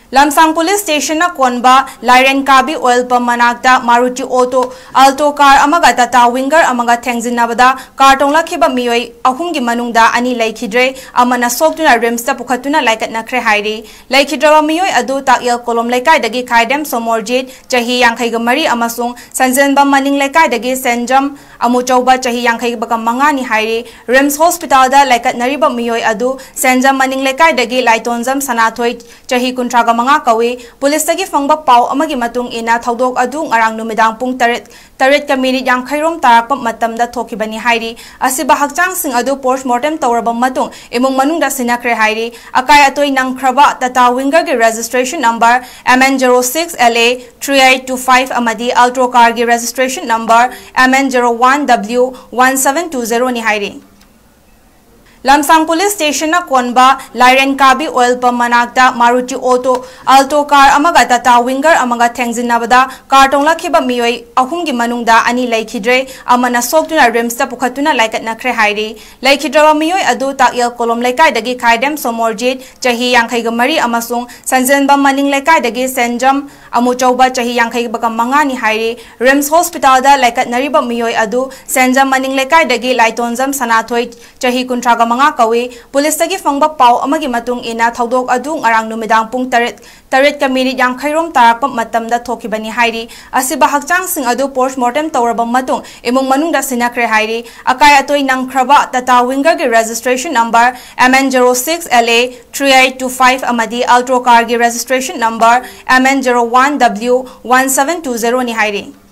Lamsang Police Station na konba 𝗖𝗔𝗥 𝗔𝗠𝗔𝗏 manakta Maruti alto car amaga Tata Winger amaga thengzinabada car tonglakiba miyoi ahumgi manungda ani laikhidre amana soktuna rimsta pukhatuna laikatnakre hairi laikhidraba miyoi adu takyal kolom lekaidagi khaidem somorjit chahi 53 amasung sanjenba maning lekaidagi senjam amuchauba chahi 55 ni hairi rims hospital da laikatnariba miyoi adu senjam maning lekaidagi 𝗖𝗔𝗥 𝗔𝗠𝗔𝗏 ꯆꯍꯤ 35 ꯀꯧꯏ ꯄꯨꯂꯤꯁꯇꯒꯤ ꯐꯪꯕ ꯄꯥꯎ ꯑꯃꯒꯤ ꯃꯇꯨꯡ ꯏꯟꯅ ꯊꯧꯗꯣꯛ ꯑꯗꯨ ꯉꯔꯥꯡ ꯅꯨꯃꯤꯗꯥꯡ ꯄꯨꯡ 8:50 ꯇꯥꯔꯛꯄ ꯃꯇꯝꯗ ꯊꯣꯛꯈꯤꯕꯅꯤ ꯍꯥꯏꯔꯤ ꯑꯁꯤꯕ ꯍꯛꯆꯥꯡꯁꯤꯡ ꯑꯗꯨ ꯄꯣꯁꯠꯃꯣꯔꯇꯦꯝ ꯇꯧꯔꯕ ꯃꯇꯨꯡ ꯏꯃꯨꯡ ꯃꯅꯨꯡꯗ ꯁꯤꯟꯅꯈ꯭ꯔꯦ ꯍꯥꯏꯔꯤ ꯑꯀꯥꯏ ꯑꯇꯣꯏ ꯅꯪꯈ꯭ꯔꯕ ꯇꯥꯇꯥ ꯋꯤꯡꯒꯔꯒꯤ ꯔꯦꯖꯤꯁꯇ꯭ꯔꯦꯁꯟ ꯅꯝꯕꯔ �MN06LA3825 ꯑꯃꯗꯤ ꯑꯜꯇ꯭ꯔꯣ ꯀꯥꯔꯒꯤ registration number MN01W1720 ni hairi Lamsang Police Station na konba 𝗖𝗔𝗥 𝗔𝗠𝗏 manakta Maruti alto car amaga Tata Winger amaga thengzinabada car tonglakiba miyoi ahumgi manungda ani laikhidre amana soktuna rimsta pukhatuna laikatnakre hairi laikhidraba miyoi adu takyal kolom lekaidagi khaidem somorjit chahi 53 amasung sanjenba maning lekaidagi senjam amuchauba chahi 55 ni hairi rims hospital da laikatnariba miyoi adu senjam maning lekaidagi 𝗖𝗔𝗥 𝗔𝗠𝗔𝗏 ꯆꯍꯤ 35 ꯀꯧꯏ ꯄꯨꯂꯤꯁꯇꯒꯤ ꯐꯪꯕ ꯄꯥꯎ ꯑꯃꯒꯤ ꯃꯇꯨꯡ ꯏꯟꯅ ꯊꯧꯗꯣꯛ ꯑꯗꯨ ꯉꯔꯥꯡ ꯅꯨꯃꯤꯗꯥꯡ ꯄꯨꯡ 8:50 ꯇꯥꯔꯛꯄ ꯃꯇꯝꯗ ꯊꯣꯛꯈꯤꯕꯅꯤ ꯍꯥꯏꯔꯤ ꯑꯁꯤꯕ ꯍꯛꯆꯥꯡꯁꯤꯡ ꯑꯗꯨ ꯄꯣꯁꯠꯃꯣꯔꯇꯦꯝ ꯇꯧꯔꯕ ꯃꯇꯨꯡ ꯏꯃꯨꯡ ꯃꯅꯨꯡꯗ ꯁꯤꯟꯅꯈ꯭ꯔꯦ ꯍꯥꯏꯔꯤ ꯑꯀꯥꯏ ꯑꯇꯣꯏ ꯅꯪꯈ꯭ꯔꯕ ꯇꯥꯇꯥ ꯋꯤꯡꯒꯔꯒꯤ ꯔꯦꯖꯤꯁꯇ꯭ꯔꯦꯁꯟ ꯅꯝꯕꯔ MN06LA3825 ꯑꯃꯗꯤ ꯑꯜꯇ꯭ꯔꯣ ꯀꯥꯔꯒꯤ registration number MN01W1720 ni hairi